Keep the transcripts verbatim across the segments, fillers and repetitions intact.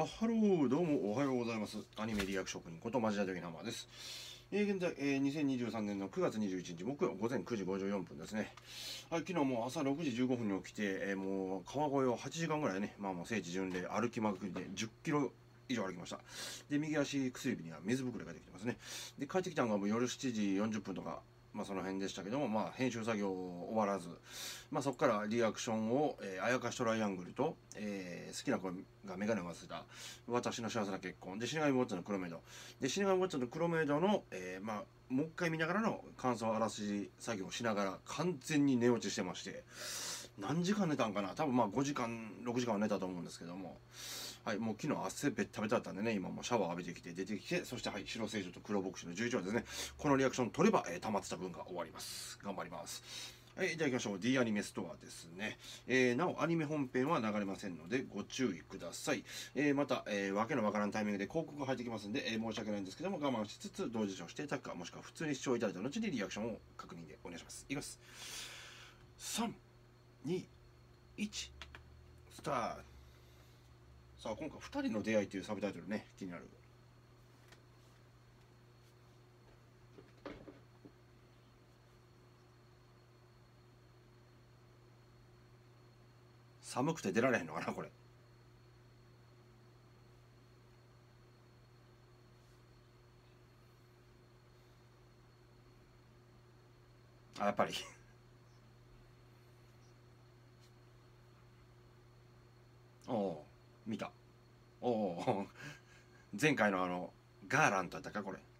ハロー、どうもおはようございます。アニメリアク職人ことマジダドギナマーです。えー、現在、えー、にせんにじゅうさんねんのくがつにじゅういちにち木曜午前くじごじゅうよんぷんですね。はい、昨日もう朝ろくじじゅうごふんに起きて、えー、もう川越をはちじかんぐらいね、まあもう聖地巡礼歩きまくりでじゅっキロ以上歩きました。で、右足薬指には水ぶくれができてますね。で、帰ってきたのがもう夜しちじよんじゅっぷんとか、まあその辺でしたけども、まあ編集作業終わらず、まあそこからリアクションを、えー、あやかしトライアングルと、えー、好きな子がメガネを忘れた私の幸せな結婚で、死神ウォッチャーの黒メイドで、死神ウォッチャーの黒メイドの、えー、まあもう一回見ながらの感想あらすじ作業をしながら完全に寝落ちしてまして、何時間寝たんかな、多分まあごじかんろくじかんは寝たと思うんですけども、はい、もう昨日汗べったべただったんでね、今もうシャワー浴びてきて出てきて、そしてはい、白聖女と黒牧師のじゅういちわですね、このリアクション取れば、えー、溜まってた分が終わります。頑張ります。はい、じゃあ行きましょう。D アニメストアですね。えー、なお、アニメ本編は流れませんので、ご注意ください。えー、また、えー、わけのわからんタイミングで広告が入ってきますんで、えー、申し訳ないんですけども、我慢しつつ、同時視聴していただくか、もしくは普通に視聴いただいた後にリアクションを確認でお願いします。いきます。さん、に、いち、スタート。さあ、今回ふたりの出会いというサブタイトルね、気になる。寒くて出られへんのかな、これ。あ、やっぱり。おお、見た。おお、前回のあの、ガーラントだったか、これ。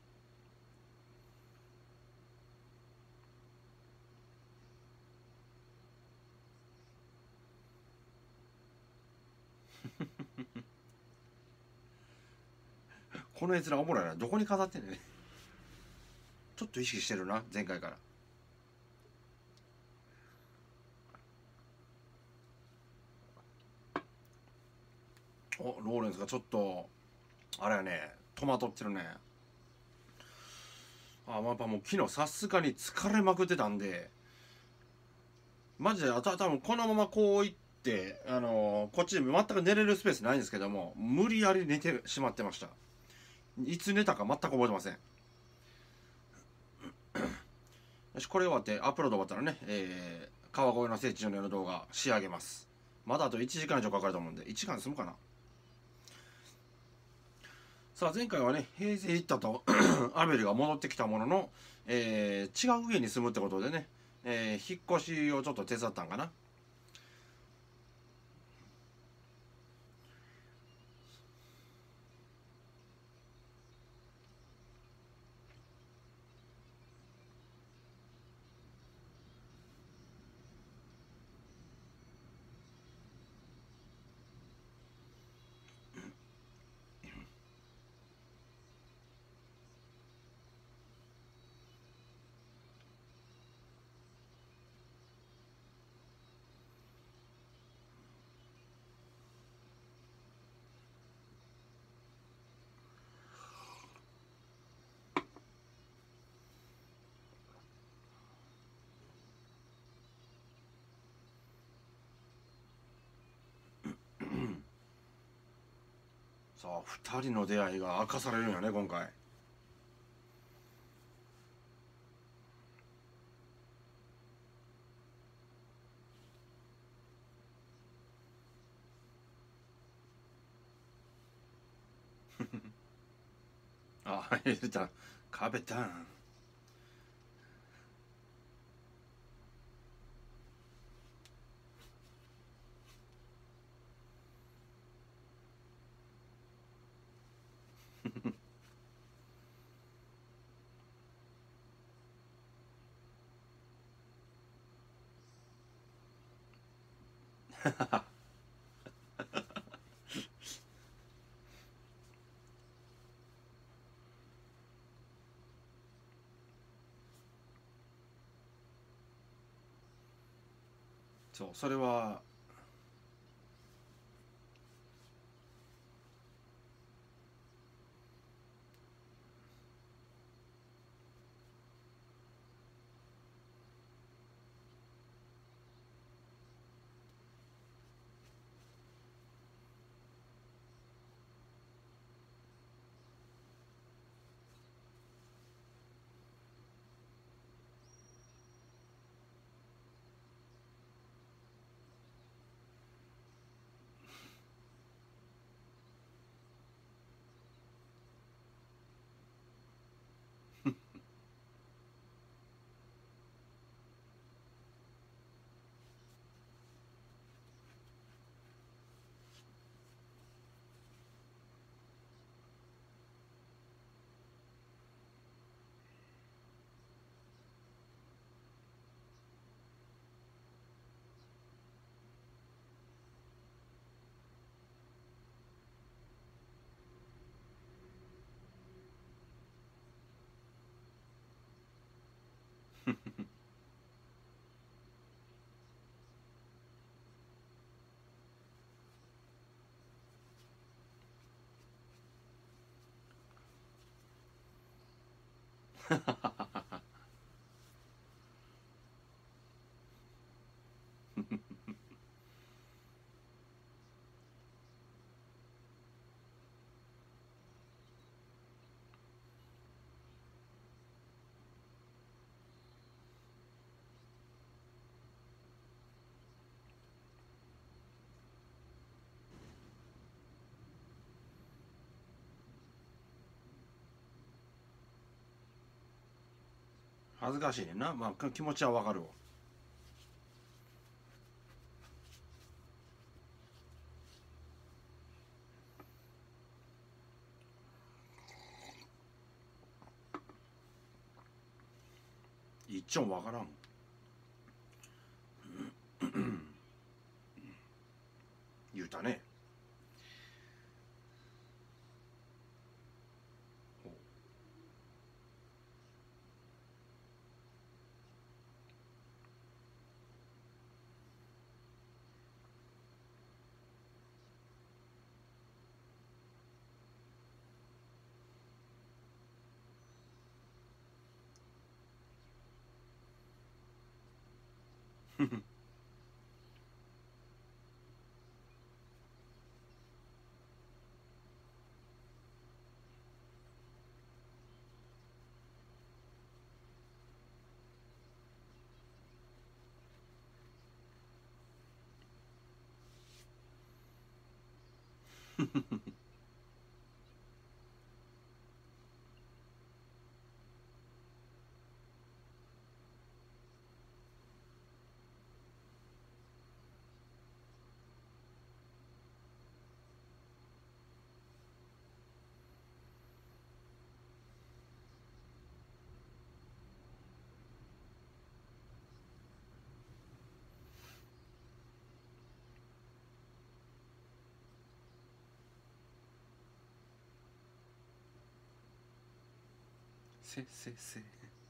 この絵面おもろいな。どこに飾ってんねん。ちょっと意識してるな、前回から。お、ローレンスがちょっと、あれやね、戸惑ってるね。あ、やっぱもう昨日さすがに疲れまくってたんで、マジで、た多分このままこう行って、あのーこっちで全く寝れるスペースないんですけども、無理やり寝てしまってました。いつ寝たか全く覚えてません。よし、これ終わってアップロード終わったらね、えー、川越の聖地巡礼の動画仕上げます。まだあといちじかん以上かかると思うんで、いちじかんで済むかな。さあ、前回はね、平成行ったとアベルが戻ってきたものの、えー、違う家に住むってことでね、えー、引っ越しをちょっと手伝ったんかな。さあ、ふたりの出会いが明かされるんやね、今回。あ、入れた。カベタン。そう、それは、 恥ずかしいねんな。まあ気持ちはわかるわ。一丁わからん。言うたね。せせせ。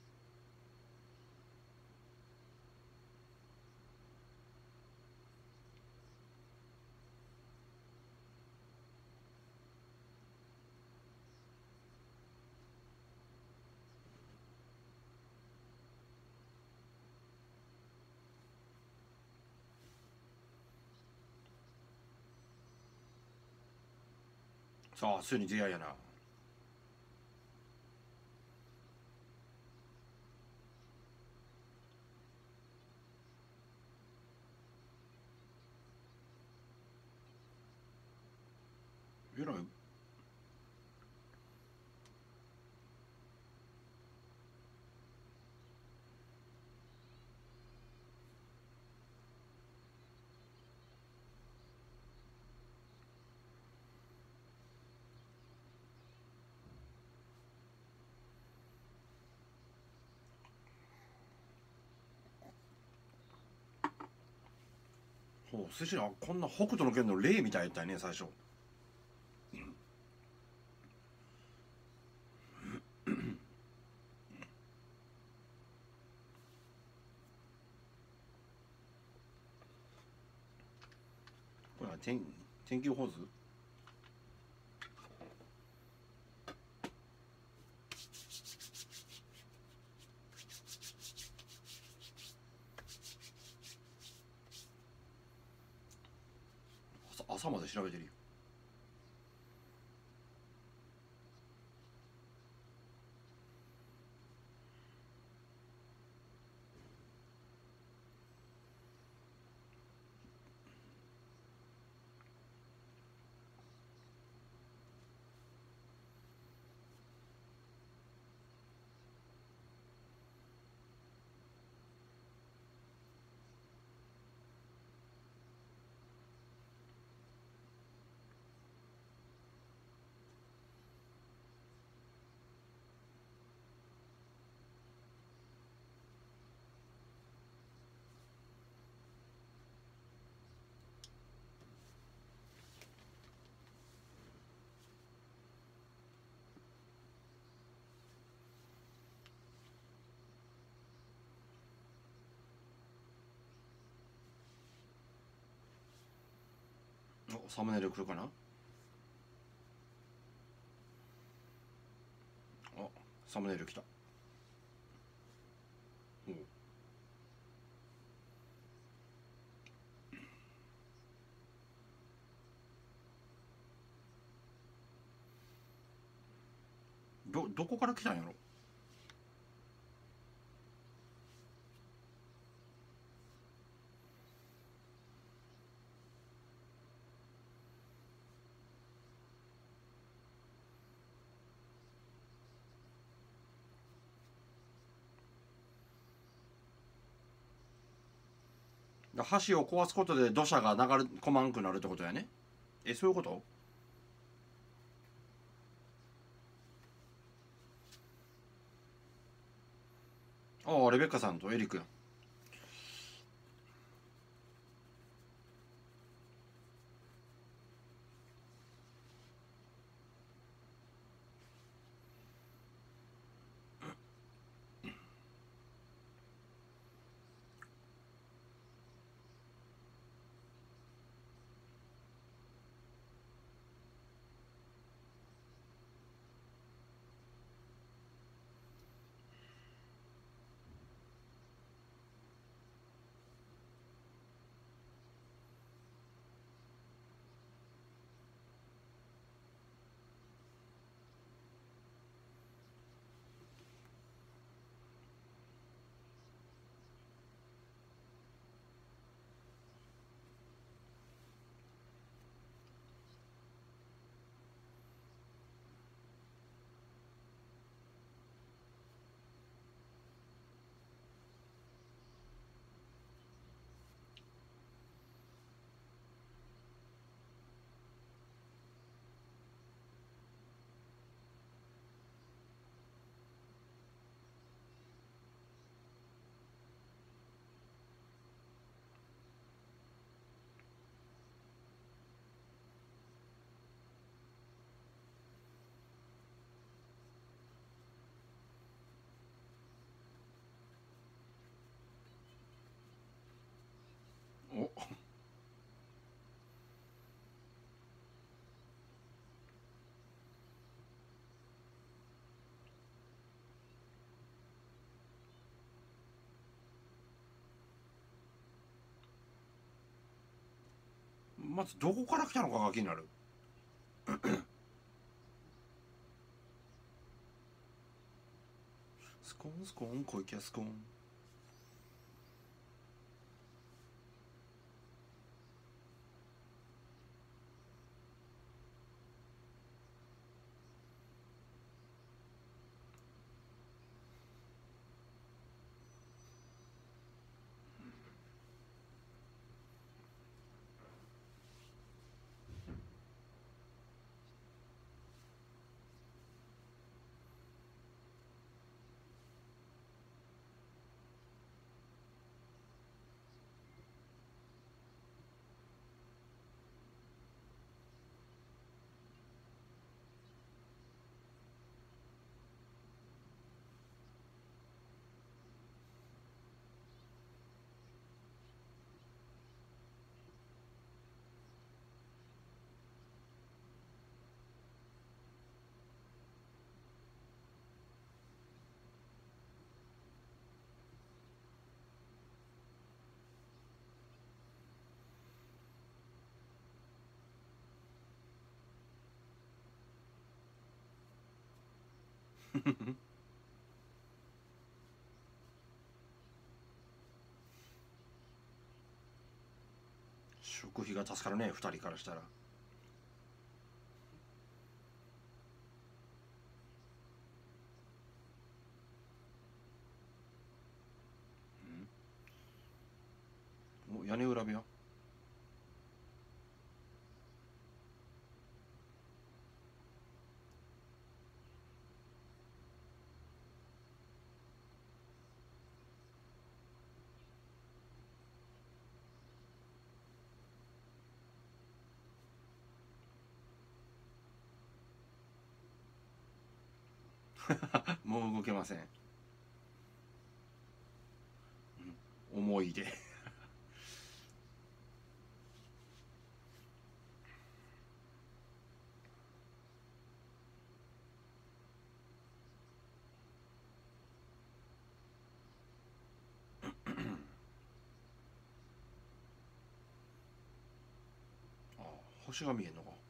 さあ、すに出会いやな。えらい。ほう、寿司はこんな北斗の拳の霊みたいやったよね、最初。これは天天気予報図。朝朝まで調べてるよ。 サムネイル来るかな。あ、サムネイル来た。おどどこから来たんやろ。橋を壊すことで土砂が流れ込まんくなるってことやね。え、そういうこと。ああ、レベッカさんとエリックやん。お、まずどこから来たのかが気になる。スコーンスコーン小池スコーン。食費が助かるね、ふたりからしたら。お、屋根裏部屋。もう動けません。思い出。 星が見えんのか。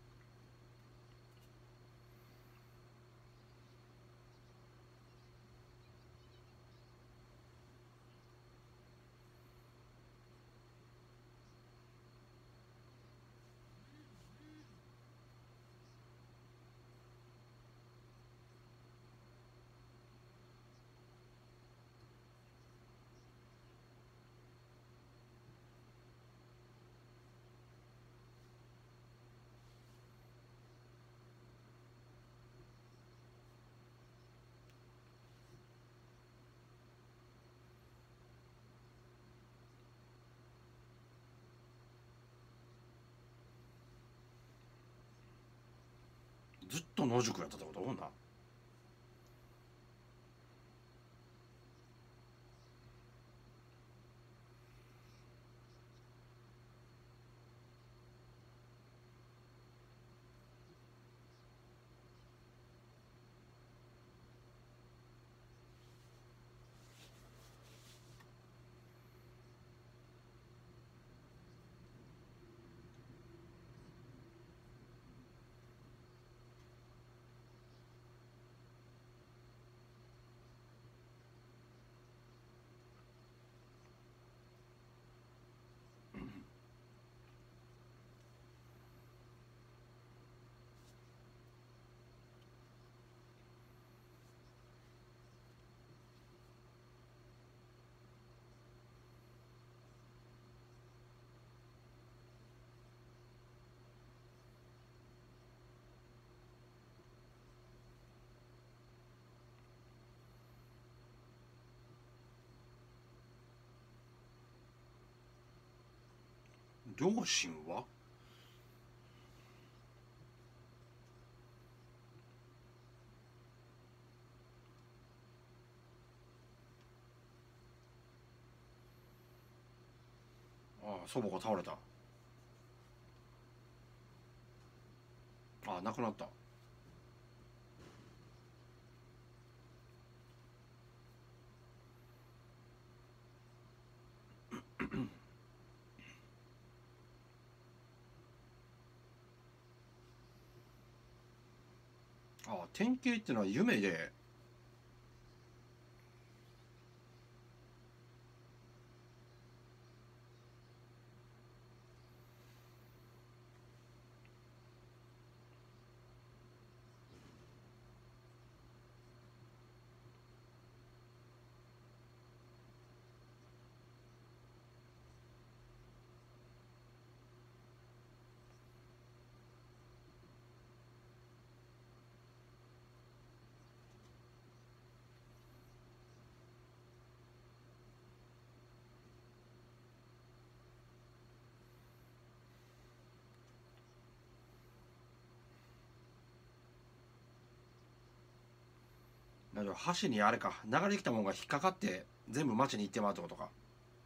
ずっと野宿やったってことほんな。両親は。ああ、祖母が倒れた。ああ、亡くなった。ああ、典型ってのは夢で。だけど橋にあれか、流れてきたもんが引っかかって全部町に行ってまうってことか。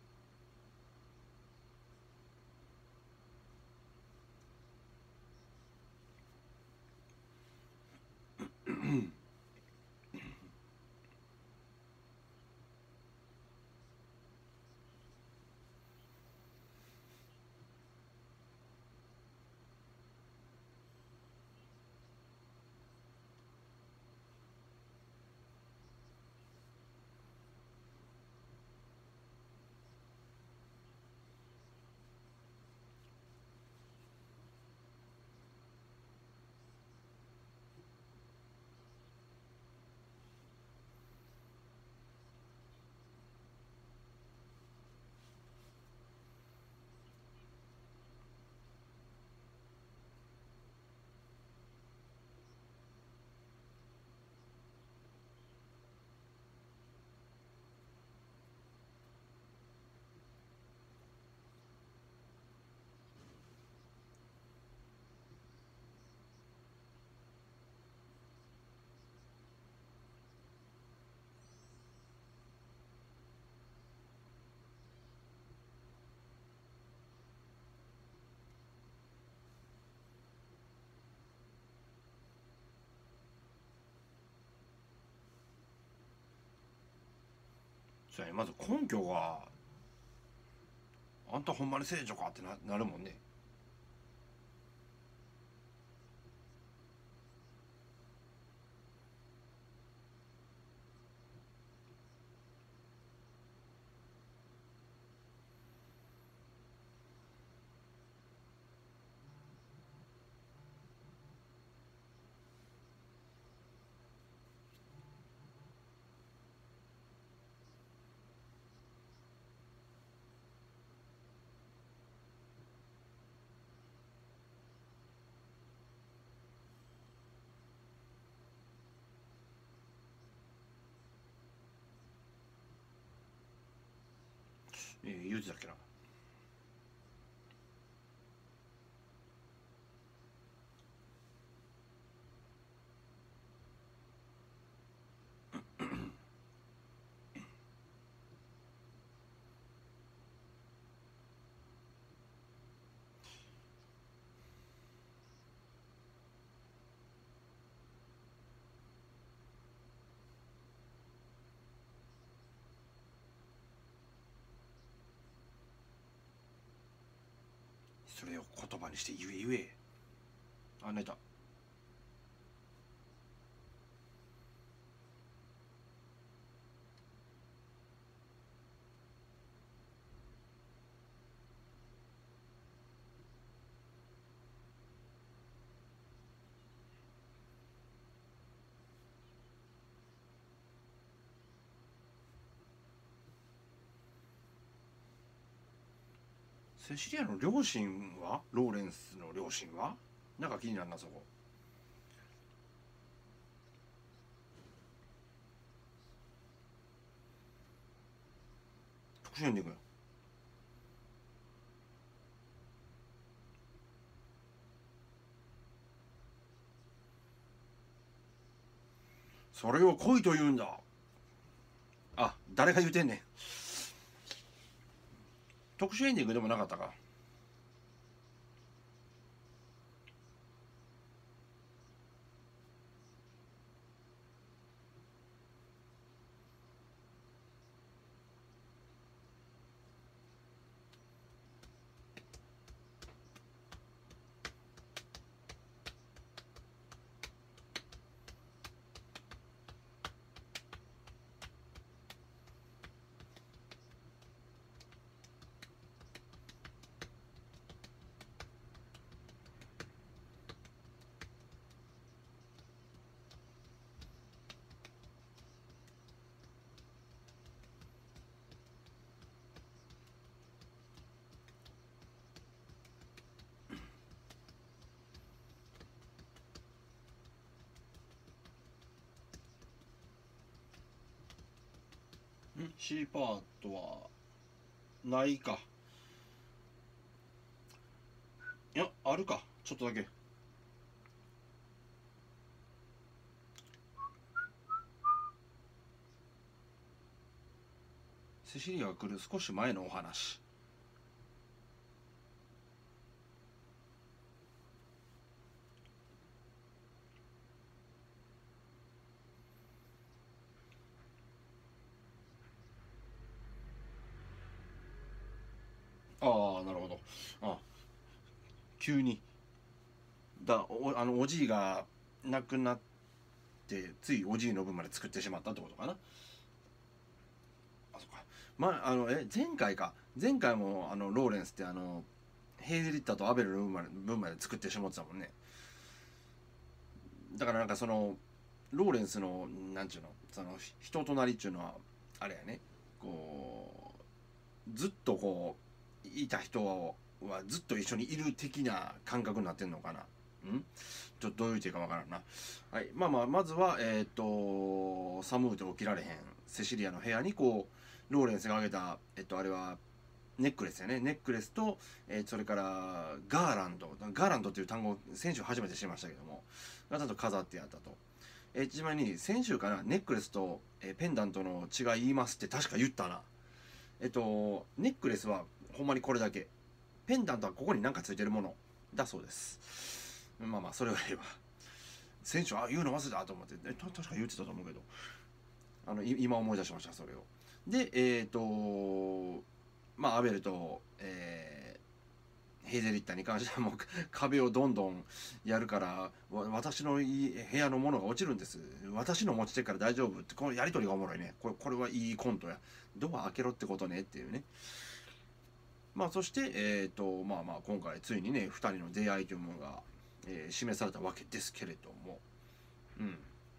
そうやね、まず根拠があんたほんまに聖女かってな、なるもんね。 えー、言うてたっけな。それを言葉にして言え言え。あ、寝た。セシリアの両親はローレンスの両親はなんか気になるな、そこ。特殊エンディングよ。それを恋と言うんだ。あ、誰が言うてんねん。特殊エンディングでもなかったか。ん C パートはないか。いや、あるか、ちょっとだけ。セシリアが来る少し前のお話。ああ、なるほど。あ、急にだおあのおじいが亡くなってついおじいの分まで作ってしまったってことかな。あ、そっか。まあ、あのえ前回か前回もあのローレンスってあのヘイゼリッタとアベルの分まで分まで作ってしまってたもんね。だからなんかそのローレンスのなんちゅうのその人となりっちゅうのはあれやね、こうずっとこういた人はずっと一緒にいる的な感覚になってんのかな。んちょっとどういう手かわからんな。はい、まあまあまずはえっ、ー、と寒うて起きられへんセシリアの部屋にこうローレンスが挙げたえっとあれはネックレスやね。ネックレスと、えー、それからガーランドガーランドっていう単語先週初めて知りましたけども、がちゃんと飾ってやったと。えー、ちなみに先週かな、ネックレスと、えー、ペンダントの違い言いますって確か言ったな。えっとネックレスはほんまにこれだけ、ペンダントはここに何かついてるものだそうです。まあまあそれは言えば先週あ言うの忘れたと思って、え確か言ってたと思うけど、あの今思い出しましたそれを。でえっ、ー、とまあアベルと、えー、ヘイゼリッタに関してはもう壁をどんどんやるから私の部屋のものが落ちるんです、私の持ちてから大丈夫って、このやり取りがおもろいね。これこれはいいコントや、ドア開けろってことねっていうね。まあそしてえっ、ー、とまあまあ今回ついにねふたりの出会いというものが、えー、示されたわけですけれども、うん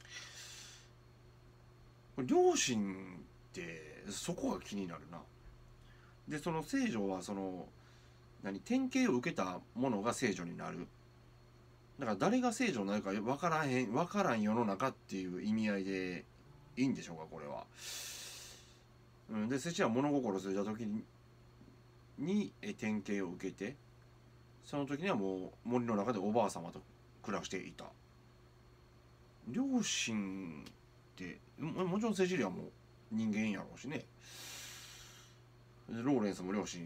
両親ってそこが気になるな。でその聖女はその何典型を受けたものが聖女になる。だから誰が聖女になるか分からへん分からん世の中っていう意味合いでいいんでしょうかこれは。うん、でセチは物心ついた時に典型を受けて、その時にはもう森の中でおばあ様と暮らしていた。両親ってももちろんセシリアも人間やろうしね、ローレンスも両親、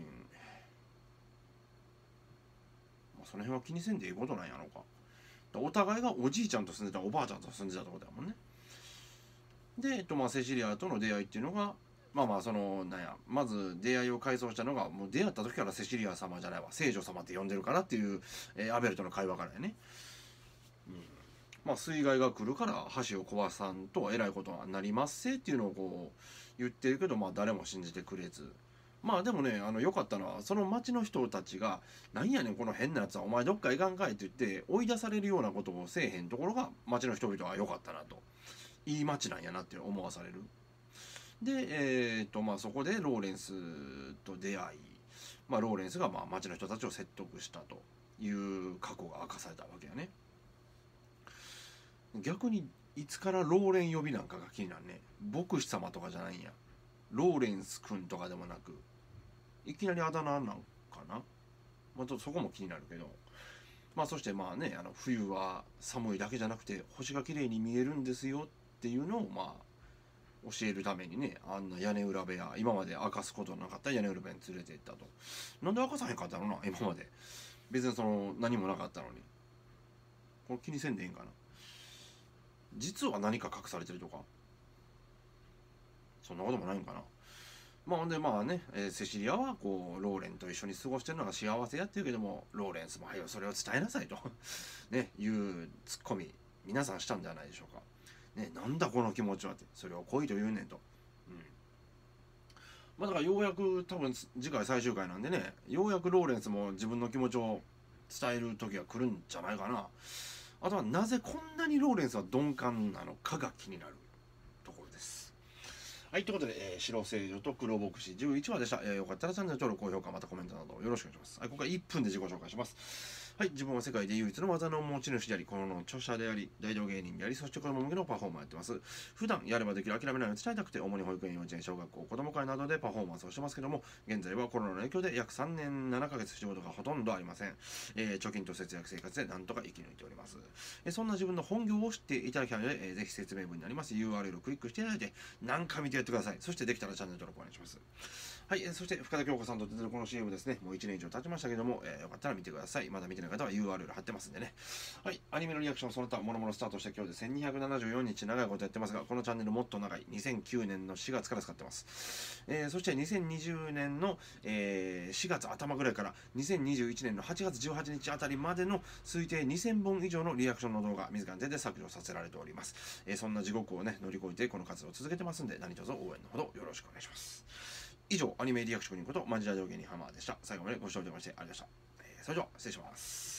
まあ、その辺は気にせんでいいことなんやろうか。お互いがおじいちゃんと住んでたおばあちゃんと住んでたところだもんね。で、えっとまあ、セシリアとの出会いっていうのが、まあまあそのなんやまず出会いを回想したのが、もう出会った時からセシリア様じゃないわ、聖女様って呼んでるからっていう、えー、アベルとの会話からやね。うん、まあ水害が来るから橋を壊さんとえらいことはなりますせっていうのをこう言ってるけど、まあ誰も信じてくれず。まあでもね、あの良かったのはその町の人たちが「なんやねんこの変なやつは、お前どっか行かんかい」って言って追い出されるようなことをせえへんところが町の人々は良かったなと、いい町なんやなって思わされる。で、えーとまあ、そこでローレンスと出会い、まあ、ローレンスがまあ町の人たちを説得したという過去が明かされたわけやね。逆にいつからローレン呼びなんかが気になるね。牧師様とかじゃないんや。ローレンス君とかでもなく、いきなりあだ名なんかな。まあ、ちょっとそこも気になるけど、まあそしてまあね、あの冬は寒いだけじゃなくて星が綺麗に見えるんですよっていうのをまあ教えるためにね、あんな屋根裏部屋、今まで明かすことなかった屋根裏部屋に連れて行ったと。なんで明かさへんかったのな、今まで。別にその何もなかったのに。これ気にせんでいいんかな。実は何か隠されてるとか、そんなこともないんかな。まあほんでまあね、えー、セシリアはこうローレンと一緒に過ごしてるのが幸せやっていうけども、ローレンスもはよそれを伝えなさいとね、いうツッコミ皆さんしたんじゃないでしょうか。ね、なんだこの気持ちはって、それを恋と言うねんと。うん。まあだからようやく多分次回最終回なんでね、ようやくローレンスも自分の気持ちを伝える時が来るんじゃないかな。あとはなぜこんなにローレンスは鈍感なのかが気になるところです。はい、ということで、えー、白聖女と黒牧師じゅういちわでした。えー、よかったらチャンネル登録、高評価、またコメントなどよろしくお願いします。はい、今回いっぷんで自己紹介します。はい、自分は世界で唯一の技の持ち主であり、この著者であり、大道芸人であり、そして子供向けのパフォーマーやってます。普段やればできる諦めないを伝えたくて、主に保育園、幼稚園、小学校、子供会などでパフォーマンスをしてますけども、現在はコロナの影響で約さんねんななかげつ仕事がほとんどありません。えー、貯金と節約生活でなんとか生き抜いております。えー、そんな自分の本業を知っていただきたいので、えー、ぜひ説明文になります ユーアールエル をクリックしていただいて、何回見てやってください。そしてできたらチャンネル登録お願いします。はい、えー、そして深田恭子さんと出てるこの シーエム ですね、もういちねん以上経ちましたけども、えー、よかったら見てください。まだ見てない方は ユーアールエル 貼ってますんでね。はい、アニメのリアクションその他、もろもろスタートして今日でせんにひゃくななじゅうよっか長いことやってますが、このチャンネルもっと長い、にせんきゅうねんのしがつから使ってます。えー、そしてにせんにじゅうねんの、えー、しがつ頭ぐらいからにせんにじゅういちねんのはちがつじゅうはちにちあたりまでの推定にせんぼん以上のリアクションの動画、自らの手で削除させられております。えー、そんな地獄をね、乗り越えてこの活動を続けてますんで、何卒応援のほどよろしくお願いします。以上、アニメリアク職人ことマジラジオ芸人ハマーでした。最後までご視聴いただきましてありがとうございました。えー、それでは失礼します。